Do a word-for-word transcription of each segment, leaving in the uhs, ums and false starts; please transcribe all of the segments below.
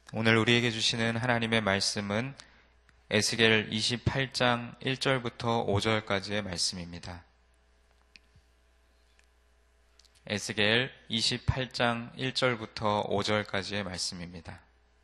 오늘 우리에게 주시는 하나님의 말씀은 에스겔 이십팔 장 일 절부터 오 절까지의 말씀입니다. 에스겔 이십팔 장 일 절부터 오 절까지의 말씀입니다.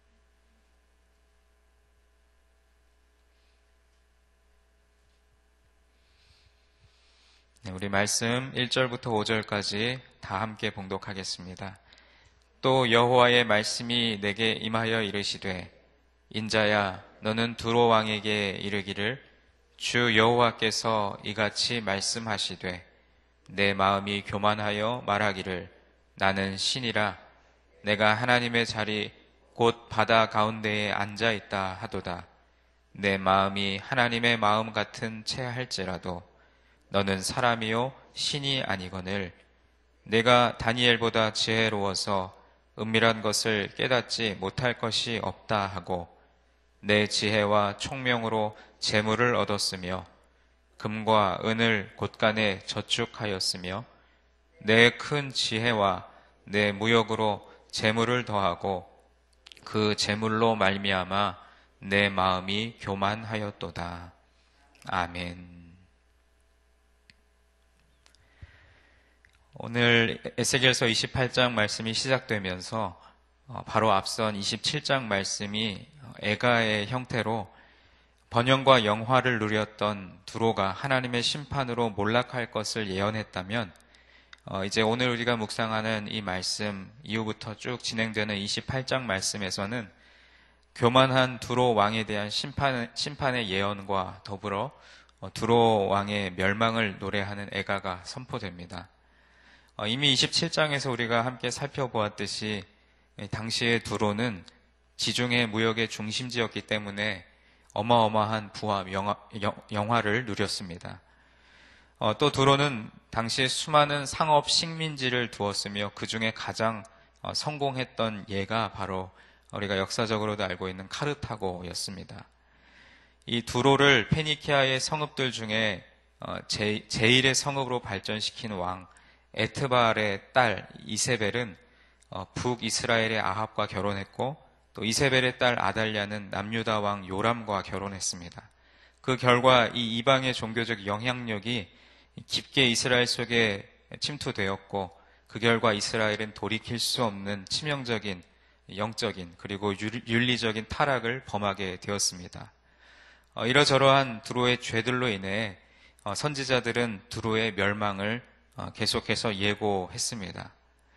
네, 우리 말씀 일 절부터 오 절까지 다 함께 봉독하겠습니다. 또 여호와의 말씀이 내게 임하여 이르시되, 인자야, 너는 두로 왕에게 이르기를, 주 여호와께서 이같이 말씀하시되, 내 마음이 교만하여 말하기를, 나는 신이라. 내가 하나님의 자리 곧 바다 가운데에 앉아 있다 하도다. 내 마음이 하나님의 마음 같은 채 할지라도 너는 사람이요 신이 아니거늘. 내가 다니엘보다 지혜로워서 은밀한 것을 깨닫지 못할 것이 없다 하고, 내 지혜와 총명으로 재물을 얻었으며 금과 은을 곳간에 저축하였으며, 내 큰 지혜와 내 무역으로 재물을 더하고 그 재물로 말미암아 내 마음이 교만하였도다. 아멘. 오늘 에스겔서 이십팔 장 말씀이 시작되면서 바로 앞선 이십칠 장 말씀이 애가의 형태로 번영과 영화를 누렸던 두로가 하나님의 심판으로 몰락할 것을 예언했다면, 이제 오늘 우리가 묵상하는 이 말씀 이후부터 쭉 진행되는 이십팔 장 말씀에서는 교만한 두로 왕에 대한 심판, 심판의 예언과 더불어 두로 왕의 멸망을 노래하는 애가가 선포됩니다. 이미 이십칠 장에서 우리가 함께 살펴보았듯이 당시의 두로는 지중해 무역의 중심지였기 때문에 어마어마한 부와 영화, 영화를 누렸습니다. 어, 또 두로는 당시에 수많은 상업 식민지를 두었으며 그 중에 가장 어, 성공했던 예가 바로 우리가 역사적으로도 알고 있는 카르타고였습니다. 이 두로를 페니키아의 성읍들 중에 어, 제, 제일의 성읍으로 발전시킨 왕 에트발의 딸 이세벨은 어, 북이스라엘의 아합과 결혼했고, 또 이세벨의 딸 아달랴는 남유다 왕 요람과 결혼했습니다. 그 결과 이 이방의 종교적 영향력이 깊게 이스라엘 속에 침투되었고, 그 결과 이스라엘은 돌이킬 수 없는 치명적인 영적인 그리고 윤리적인 타락을 범하게 되었습니다. 어, 이러저러한 두로의 죄들로 인해 어, 선지자들은 두로의 멸망을 어, 계속해서 예고했습니다.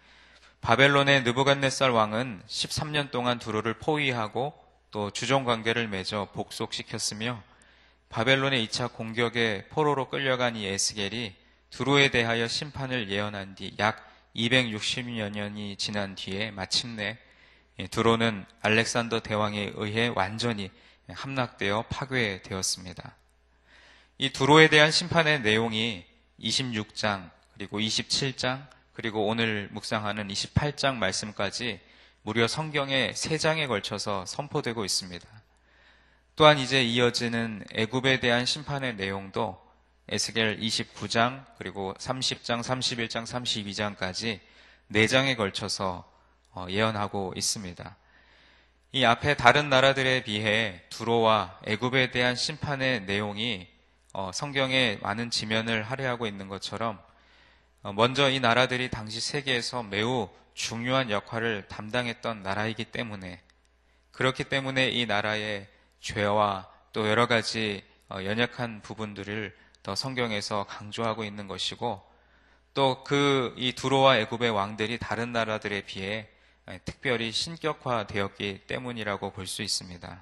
바벨론의 느부갓네살 왕은 십삼 년 동안 두로를 포위하고 또 주종관계를 맺어 복속시켰으며, 바벨론의 이 차 공격에 포로로 끌려간 이 에스겔이 두로에 대하여 심판을 예언한 뒤 약 이백육십여 년이 지난 뒤에 마침내 두로는 알렉산더 대왕에 의해 완전히 함락되어 파괴되었습니다. 이 두로에 대한 심판의 내용이 이십육 장 그리고 이십칠 장 그리고 오늘 묵상하는 이십팔 장 말씀까지 무려 성경의 세 장에 걸쳐서 선포되고 있습니다. 또한 이제 이어지는 애굽에 대한 심판의 내용도 에스겔 이십구 장 그리고 삼십 장, 삼십일 장, 삼십이 장까지 네 장에 걸쳐서 예언하고 있습니다. 이 앞에 다른 나라들에 비해 두로와 애굽에 대한 심판의 내용이 성경에 많은 지면을 할애하고 있는 것처럼, 먼저 이 나라들이 당시 세계에서 매우 중요한 역할을 담당했던 나라이기 때문에, 그렇기 때문에 이 나라의 죄와 또 여러 가지 연약한 부분들을 더 성경에서 강조하고 있는 것이고, 또 그 이 두로와 애굽의 왕들이 다른 나라들에 비해 특별히 신격화되었기 때문이라고 볼 수 있습니다.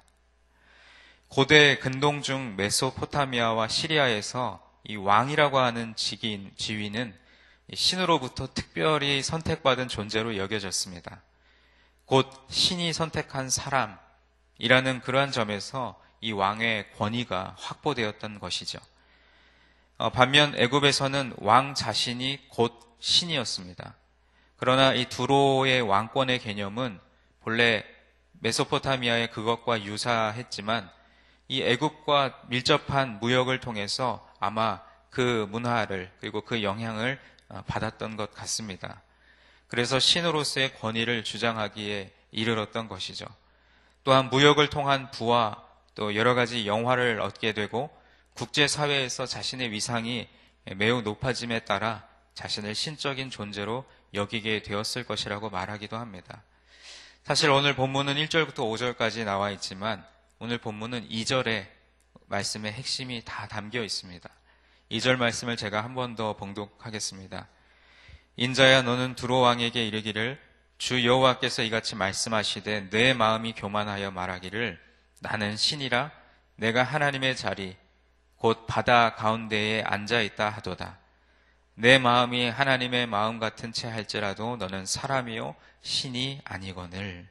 고대 근동중 메소포타미아와 시리아에서 이 왕이라고 하는 직인, 지위는 신으로부터 특별히 선택받은 존재로 여겨졌습니다. 곧 신이 선택한 사람이라는 그러한 점에서 이 왕의 권위가 확보되었던 것이죠. 어, 반면 애굽에서는 왕 자신이 곧 신이었습니다. 그러나 이 두로의 왕권의 개념은 본래 메소포타미아의 그것과 유사했지만, 이 애굽과 밀접한 무역을 통해서 아마 그 문화를 그리고 그 영향을 받았던 것 같습니다. 그래서 신으로서의 권위를 주장하기에 이르렀던 것이죠. 또한 무역을 통한 부와 또 여러 가지 영화를 얻게 되고 국제사회에서 자신의 위상이 매우 높아짐에 따라 자신을 신적인 존재로 여기게 되었을 것이라고 말하기도 합니다. 사실 오늘 본문은 일 절부터 오 절까지 나와 있지만 오늘 본문은 이 절에 말씀의 핵심이 다 담겨 있습니다. 이 절 말씀을 제가 한 번 더 봉독하겠습니다. 인자야 너는 두로 왕에게 이르기를 주 여호와께서 이같이 말씀하시되 내 마음이 교만하여 말하기를 나는 신이라 내가 하나님의 자리 곧 바다 가운데에 앉아있다 하도다. 내 마음이 하나님의 마음 같은 채 할지라도 너는 사람이요 신이 아니거늘.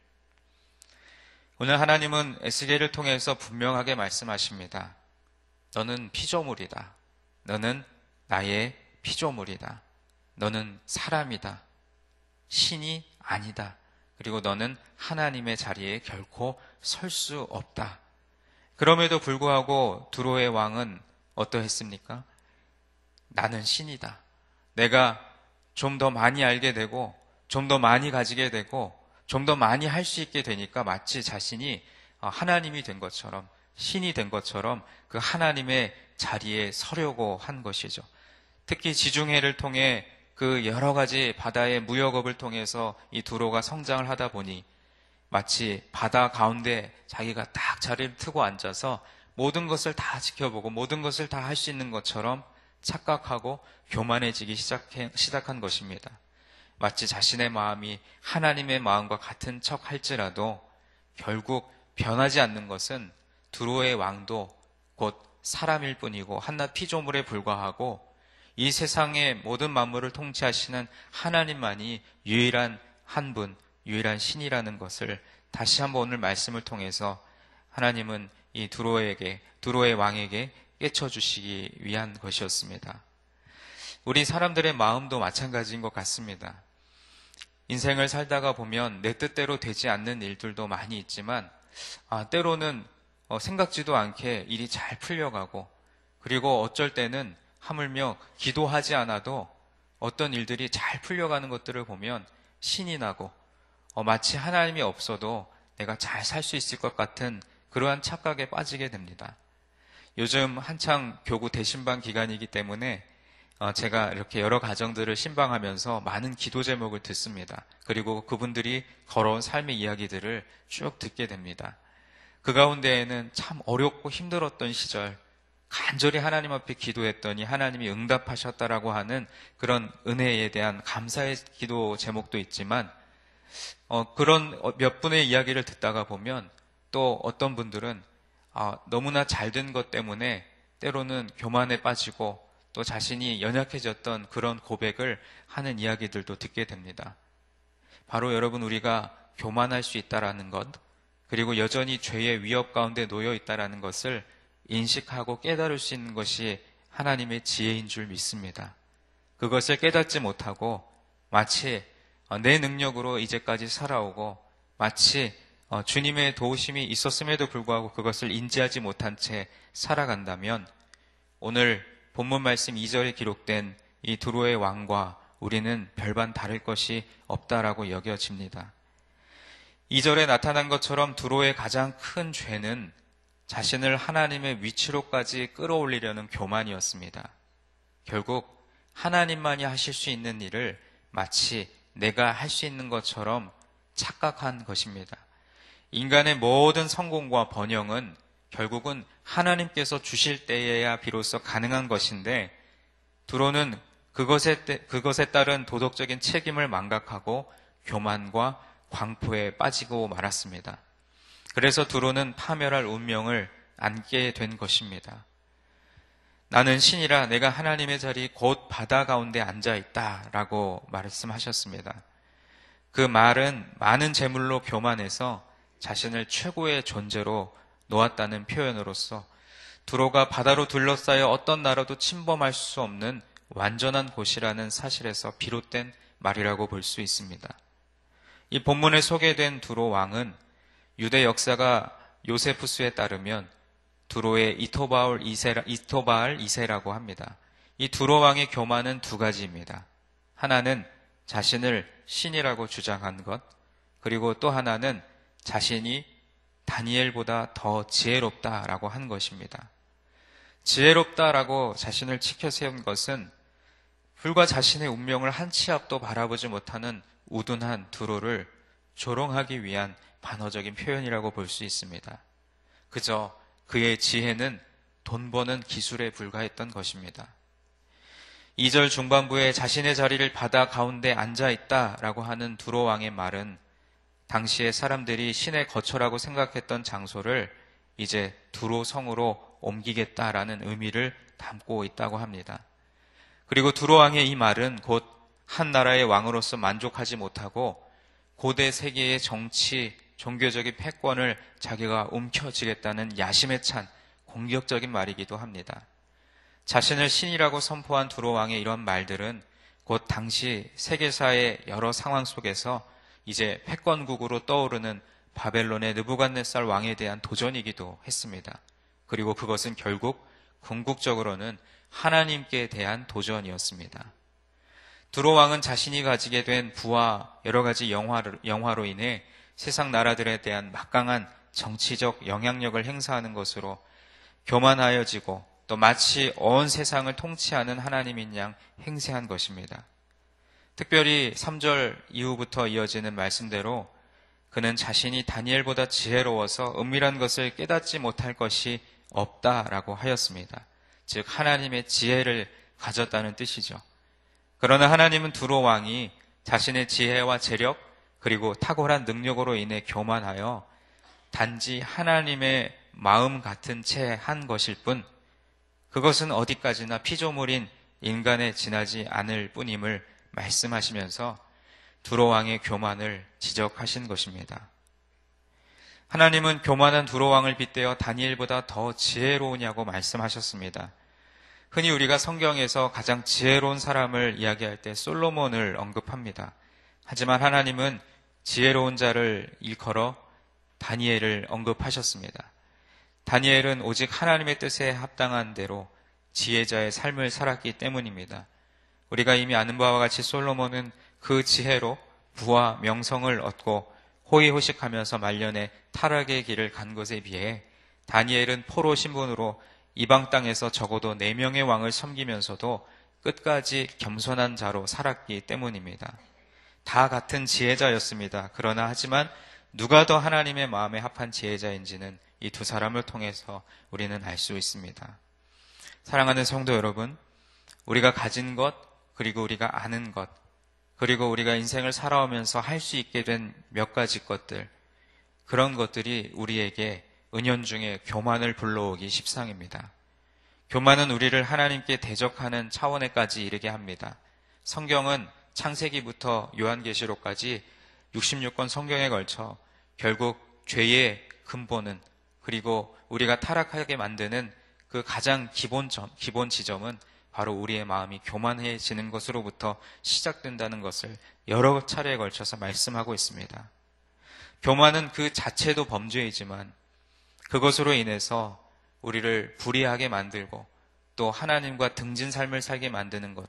오늘 하나님은 에스겔을 통해서 분명하게 말씀하십니다. 너는 피조물이다. 너는 나의 피조물이다. 너는 사람이다. 신이 아니다. 그리고 너는 하나님의 자리에 결코 설 수 없다. 그럼에도 불구하고 두로의 왕은 어떠했습니까? 나는 신이다. 내가 좀 더 많이 알게 되고 좀 더 많이 가지게 되고 좀 더 많이 할 수 있게 되니까 마치 자신이 하나님이 된 것처럼 신이 된 것처럼 그 하나님의 자리에 서려고 한 것이죠. 특히 지중해를 통해 그 여러 가지 바다의 무역업을 통해서 이 두로가 성장을 하다 보니 마치 바다 가운데 자기가 딱 자리를 트고 앉아서 모든 것을 다 지켜보고 모든 것을 다 할 수 있는 것처럼 착각하고 교만해지기 시작해, 시작한 것입니다. 마치 자신의 마음이 하나님의 마음과 같은 척 할지라도 결국 변하지 않는 것은 두로의 왕도 곧 사람일 뿐이고 한낱 피조물에 불과하고 이 세상의 모든 만물을 통치하시는 하나님만이 유일한 한 분, 유일한 신이라는 것을 다시 한번 오늘 말씀을 통해서 하나님은 이 두로에게, 두로의 왕에게 깨쳐주시기 위한 것이었습니다. 우리 사람들의 마음도 마찬가지인 것 같습니다. 인생을 살다가 보면 내 뜻대로 되지 않는 일들도 많이 있지만 아, 때로는 어, 생각지도 않게 일이 잘 풀려가고 그리고 어쩔 때는 하물며 기도하지 않아도 어떤 일들이 잘 풀려가는 것들을 보면 신이 나고 어, 마치 하나님이 없어도 내가 잘 살 수 있을 것 같은 그러한 착각에 빠지게 됩니다. 요즘 한창 교구 대신방 기간이기 때문에 어, 제가 이렇게 여러 가정들을 신방하면서 많은 기도 제목을 듣습니다. 그리고 그분들이 걸어온 삶의 이야기들을 쭉 듣게 됩니다. 그 가운데에는 참 어렵고 힘들었던 시절 간절히 하나님 앞에 기도했더니 하나님이 응답하셨다라고 하는 그런 은혜에 대한 감사의 기도 제목도 있지만 어, 그런 몇 분의 이야기를 듣다가 보면 또 어떤 분들은 아, 너무나 잘된 것 때문에 때로는 교만에 빠지고 또 자신이 연약해졌던 그런 고백을 하는 이야기들도 듣게 됩니다. 바로 여러분 우리가 교만할 수 있다라는 것 그리고 여전히 죄의 위협 가운데 놓여 있다라는 것을 인식하고 깨달을 수 있는 것이 하나님의 지혜인 줄 믿습니다. 그것을 깨닫지 못하고 마치 내 능력으로 이제까지 살아오고 마치 주님의 도우심이 있었음에도 불구하고 그것을 인지하지 못한 채 살아간다면 오늘 본문 말씀 이 절에 기록된 이 두로의 왕과 우리는 별반 다를 것이 없다라고 여겨집니다. 이 절에 나타난 것처럼 두로의 가장 큰 죄는 자신을 하나님의 위치로까지 끌어올리려는 교만이었습니다. 결국 하나님만이 하실 수 있는 일을 마치 내가 할 수 있는 것처럼 착각한 것입니다. 인간의 모든 성공과 번영은 결국은 하나님께서 주실 때에야 비로소 가능한 것인데 두로는 그것에, 그것에 따른 도덕적인 책임을 망각하고 교만과 광포에 빠지고 말았습니다. 그래서 두로는 파멸할 운명을 안게 된 것입니다. 나는 신이라 내가 하나님의 자리 곧 바다 가운데 앉아있다 라고 말씀하셨습니다. 그 말은 많은 재물로 교만해서 자신을 최고의 존재로 놓았다는 표현으로서 두로가 바다로 둘러싸여 어떤 나라도 침범할 수 없는 완전한 곳이라는 사실에서 비롯된 말이라고 볼 수 있습니다. 이 본문에 소개된 두로 왕은 유대 역사가 요세푸스에 따르면 두로의 이토바알 이세라, 이토바알 이세라고 합니다. 이 두로 왕의 교만은 두 가지입니다. 하나는 자신을 신이라고 주장한 것, 그리고 또 하나는 자신이 다니엘보다 더 지혜롭다라고 한 것입니다. 지혜롭다라고 자신을 치켜 세운 것은 불과 자신의 운명을 한 치 앞도 바라보지 못하는 우둔한 두로를 조롱하기 위한 반어적인 표현이라고 볼 수 있습니다. 그저 그의 지혜는 돈 버는 기술에 불과했던 것입니다. 이 절 중반부에 자신의 자리를 바다 가운데 앉아있다라고 하는 두로 왕의 말은 당시에 사람들이 신의 거처라고 생각했던 장소를 이제 두로 성으로 옮기겠다라는 의미를 담고 있다고 합니다. 그리고 두로 왕의 이 말은 곧 한 나라의 왕으로서 만족하지 못하고 고대 세계의 정치, 종교적인 패권을 자기가 움켜쥐겠다는 야심에 찬 공격적인 말이기도 합니다. 자신을 신이라고 선포한 두로 왕의 이런 말들은 곧 당시 세계사의 여러 상황 속에서 이제 패권국으로 떠오르는 바벨론의 느부갓네살 왕에 대한 도전이기도 했습니다. 그리고 그것은 결국 궁극적으로는 하나님께 대한 도전이었습니다. 두로 왕은 자신이 가지게 된 부와 여러 가지 영화로, 영화로 인해 세상 나라들에 대한 막강한 정치적 영향력을 행사하는 것으로 교만하여지고 또 마치 온 세상을 통치하는 하나님인 양 행세한 것입니다. 특별히 삼 절 이후부터 이어지는 말씀대로 그는 자신이 다니엘보다 지혜로워서 은밀한 것을 깨닫지 못할 것이 없다라고 하였습니다. 즉 하나님의 지혜를 가졌다는 뜻이죠. 그러나 하나님은 두로 왕이 자신의 지혜와 재력 그리고 탁월한 능력으로 인해 교만하여 단지 하나님의 마음 같은 채 한 것일 뿐 그것은 어디까지나 피조물인 인간에 지나지 않을 뿐임을 말씀하시면서 두로 왕의 교만을 지적하신 것입니다. 하나님은 교만한 두로 왕을 빗대어 다니엘보다 더 지혜로우냐고 말씀하셨습니다. 흔히 우리가 성경에서 가장 지혜로운 사람을 이야기할 때 솔로몬을 언급합니다. 하지만 하나님은 지혜로운 자를 일컬어 다니엘을 언급하셨습니다. 다니엘은 오직 하나님의 뜻에 합당한 대로 지혜자의 삶을 살았기 때문입니다. 우리가 이미 아는 바와 같이 솔로몬은 그 지혜로 부와 명성을 얻고 호의호식하면서 말년에 타락의 길을 간 것에 비해 다니엘은 포로 신분으로 이방 땅에서 적어도 네 명의 왕을 섬기면서도 끝까지 겸손한 자로 살았기 때문입니다. 다 같은 지혜자였습니다. 그러나 하지만 누가 더 하나님의 마음에 합한 지혜자인지는 이 두 사람을 통해서 우리는 알 수 있습니다. 사랑하는 성도 여러분, 우리가 가진 것, 그리고 우리가 아는 것, 그리고 우리가 인생을 살아오면서 할 수 있게 된 몇 가지 것들, 그런 것들이 우리에게 은연중에 교만을 불러오기 십상입니다. 교만은 우리를 하나님께 대적하는 차원에까지 이르게 합니다. 성경은 창세기부터 요한계시록까지 육십육 권 성경에 걸쳐 결국 죄의 근본은 그리고 우리가 타락하게 만드는 그 가장 기본점, 기본 지점은 바로 우리의 마음이 교만해지는 것으로부터 시작된다는 것을 여러 차례에 걸쳐서 말씀하고 있습니다. 교만은 그 자체도 범죄이지만 그것으로 인해서 우리를 불의하게 만들고 또 하나님과 등진 삶을 살게 만드는 것,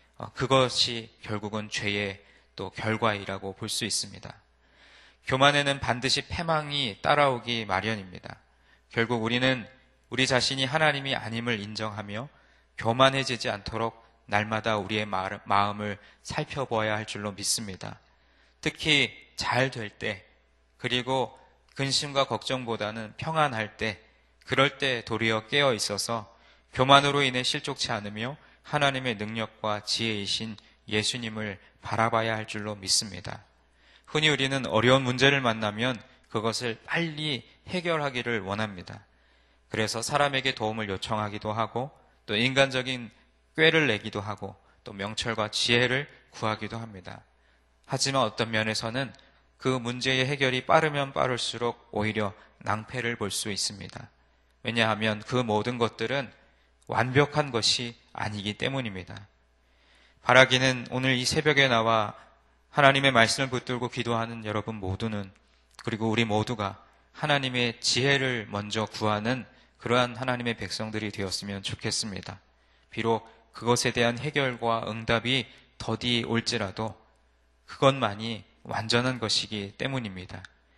그것이 결국은 죄의 또 결과이라고 볼 수 있습니다. 교만에는 반드시 패망이 따라오기 마련입니다. 결국 우리는 우리 자신이 하나님이 아님을 인정하며 교만해지지 않도록 날마다 우리의 마음을 살펴보아야 할 줄로 믿습니다. 특히 잘 될 때, 그리고 근심과 걱정보다는 평안할 때, 그럴 때 도리어 깨어 있어서 교만으로 인해 실족치 않으며 하나님의 능력과 지혜이신 예수님을 바라봐야 할 줄로 믿습니다. 흔히 우리는 어려운 문제를 만나면 그것을 빨리 해결하기를 원합니다. 그래서 사람에게 도움을 요청하기도 하고 또 인간적인 꾀를 내기도 하고 또 명철과 지혜를 구하기도 합니다. 하지만 어떤 면에서는 그 문제의 해결이 빠르면 빠를수록 오히려 낭패를 볼 수 있습니다. 왜냐하면 그 모든 것들은 완벽한 것이 아니기 때문입니다. 바라기는 오늘 이 새벽에 나와 하나님의 말씀을 붙들고 기도하는 여러분 모두는, 그리고 우리 모두가 하나님의 지혜를 먼저 구하는 그러한 하나님의 백성들이 되었으면 좋겠습니다. 비록 그것에 대한 해결과 응답이 더디 올지라도 그것만이 완전한 것이기 때문입니다.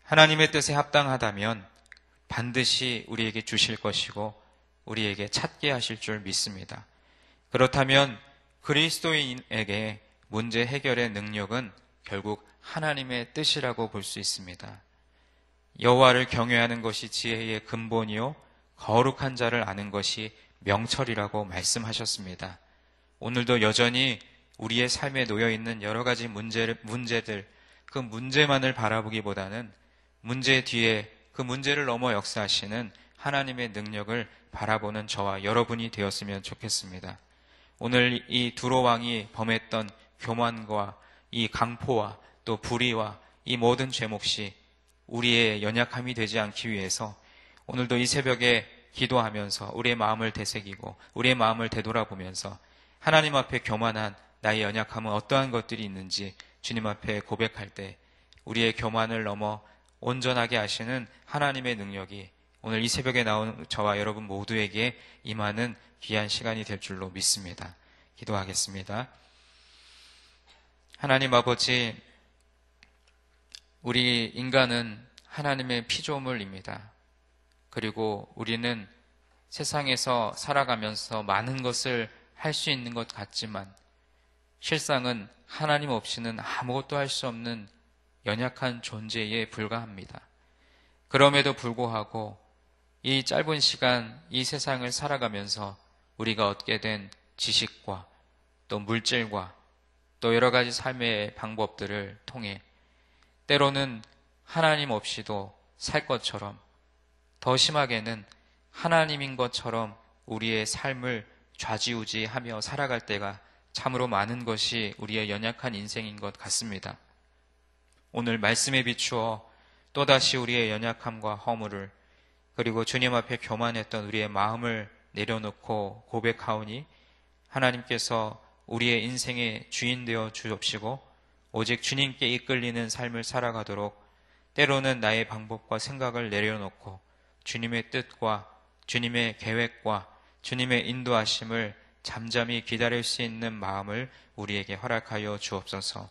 하나님의 뜻에 합당하다면 반드시 우리에게 주실 것이고 우리에게 찾게 하실 줄 믿습니다. 그렇다면 그리스도인에게 문제 해결의 능력은 결국 하나님의 뜻이라고 볼 수 있습니다. 여호와를 경외하는 것이 지혜의 근본이요 거룩한 자를 아는 것이 명철이라고 말씀하셨습니다. 오늘도 여전히 우리의 삶에 놓여있는 여러 가지 문제, 문제들, 그 문제만을 바라보기보다는 문제 뒤에 그 문제를 넘어 역사하시는 하나님의 능력을 바라보는 저와 여러분이 되었으면 좋겠습니다. 오늘 이 두로 왕이 범했던 교만과 이 강포와 또 불의와 이 모든 죄목이 우리의 연약함이 되지 않기 위해서 오늘도 이 새벽에 기도하면서 우리의 마음을 되새기고 우리의 마음을 되돌아보면서 하나님 앞에 교만한 나의 연약함은 어떠한 것들이 있는지 주님 앞에 고백할 때 우리의 교만을 넘어 온전하게 하시는 하나님의 능력이 오늘 이 새벽에 나온 저와 여러분 모두에게 임하는 귀한 시간이 될 줄로 믿습니다. 기도하겠습니다. 하나님 아버지, 우리 인간은 하나님의 피조물입니다. 그리고 우리는 세상에서 살아가면서 많은 것을 할 수 있는 것 같지만 실상은 하나님 없이는 아무것도 할 수 없는 연약한 존재에 불과합니다. 그럼에도 불구하고 이 짧은 시간 이 세상을 살아가면서 우리가 얻게 된 지식과 또 물질과 또 여러 가지 삶의 방법들을 통해 때로는 하나님 없이도 살 것처럼 더 심하게는 하나님인 것처럼 우리의 삶을 좌지우지하며 살아갈 때가 참으로 많은 것이 우리의 연약한 인생인 것 같습니다. 오늘 말씀에 비추어 또다시 우리의 연약함과 허물을 그리고 주님 앞에 교만했던 우리의 마음을 내려놓고 고백하오니 하나님께서 우리의 인생의 주인 되어 주옵시고 오직 주님께 이끌리는 삶을 살아가도록 때로는 나의 방법과 생각을 내려놓고 주님의 뜻과 주님의 계획과 주님의 인도하심을 잠잠히 기다릴 수 있는 마음을 우리에게 허락하여 주옵소서.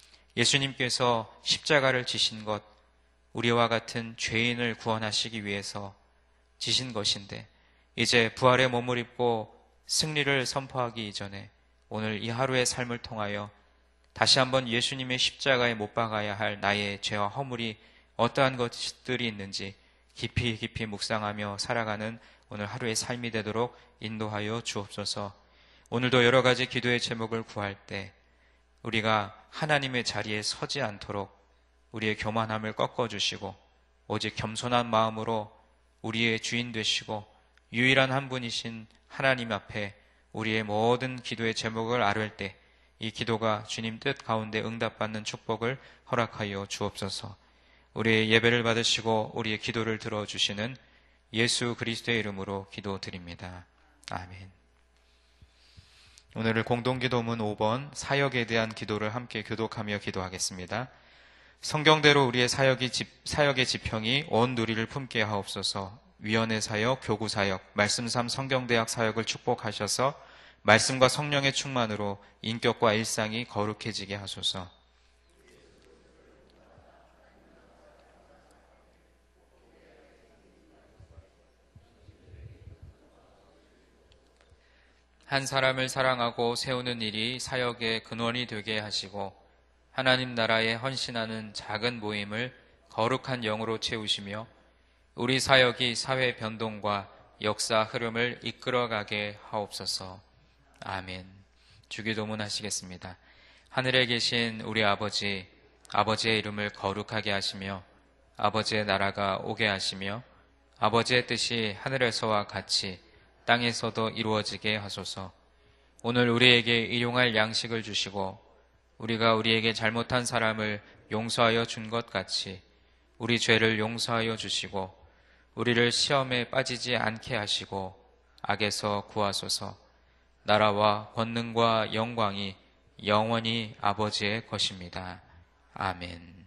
예수님께서 십자가를 지신 것, 우리와 같은 죄인을 구원하시기 위해서 지신 것인데 이제 부활의 몸을 입고 승리를 선포하기 이전에 오늘 이 하루의 삶을 통하여 다시 한번 예수님의 십자가에 못 박아야 할 나의 죄와 허물이 어떠한 것들이 있는지 깊이 깊이 묵상하며 살아가는 오늘 하루의 삶이 되도록 인도하여 주옵소서. 오늘도 여러 가지 기도의 제목을 구할 때 우리가 하나님의 자리에 서지 않도록 우리의 교만함을 꺾어주시고 오직 겸손한 마음으로 우리의 주인 되시고 유일한 한 분이신 하나님 앞에 우리의 모든 기도의 제목을 아뢰 때 이 기도가 주님 뜻 가운데 응답받는 축복을 허락하여 주옵소서. 우리의 예배를 받으시고 우리의 기도를 들어주시는 예수 그리스도의 이름으로 기도드립니다. 아멘. 오늘 공동기도문 오 번 사역에 대한 기도를 함께 교독하며 기도하겠습니다. 성경대로 우리의 사역이 집, 사역의 지평이 온 누리를 품게 하옵소서. 위원회 사역, 교구 사역, 말씀 삼 성경대학 사역을 축복하셔서 말씀과 성령의 충만으로 인격과 일상이 거룩해지게 하소서. 한 사람을 사랑하고 세우는 일이 사역의 근원이 되게 하시고 하나님 나라에 헌신하는 작은 모임을 거룩한 영으로 채우시며 우리 사역이 사회 변동과 역사 흐름을 이끌어가게 하옵소서. 아멘. 주기도문 하시겠습니다. 하늘에 계신 우리 아버지, 아버지의 이름을 거룩하게 하시며 아버지의 나라가 오게 하시며 아버지의 뜻이 하늘에서와 같이 땅에서도 이루어지게 하소서. 오늘 우리에게 일용할 양식을 주시고 우리가 우리에게 잘못한 사람을 용서하여 준 것 같이 우리 죄를 용서하여 주시고 우리를 시험에 빠지지 않게 하시고 악에서 구하소서. 나라와 권능과 영광이 영원히 아버지의 것입니다. 아멘.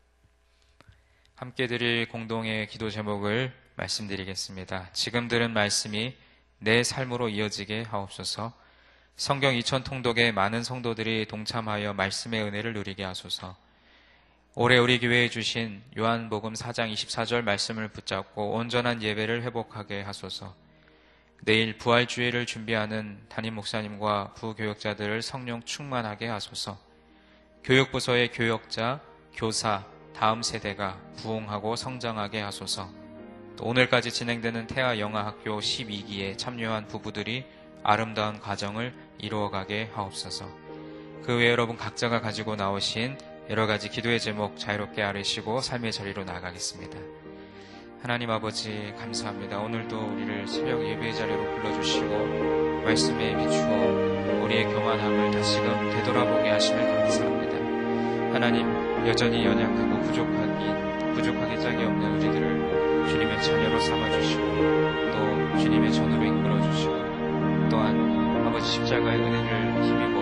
함께 드릴 공동의 기도 제목을 말씀드리겠습니다. 지금 들은 말씀이 내 삶으로 이어지게 하옵소서. 성경 이천 통독에 많은 성도들이 동참하여 말씀의 은혜를 누리게 하소서. 올해 우리 교회에 주신 요한복음 사 장 이십사 절 말씀을 붙잡고 온전한 예배를 회복하게 하소서. 내일 부활주일을 준비하는 담임 목사님과 부교역자들을 성령 충만하게 하소서. 교육부서의 교역자, 교사, 다음 세대가 부흥하고 성장하게 하소서. 또 오늘까지 진행되는 태아 영아학교 십이 기에 참여한 부부들이 아름다운 가정을 이루어가게 하옵소서. 그 외에 여러분 각자가 가지고 나오신 여러 가지 기도의 제목 자유롭게 아뢰시고 삶의 자리로 나아가겠습니다. 하나님 아버지 감사합니다. 오늘도 우리를 새벽 예배의 자리로 불러주시고 말씀에 비추어 우리의 교만함을 다시금 되돌아보게 하심을 감사합니다. 하나님 여전히 연약하고 부족하기, 부족하기 짝이 없는 우리들을 주님의 자녀로 삼아주시고 또 주님의 전으로 이끌어주시고 또한 아버지 십자가의 은혜를 힘입어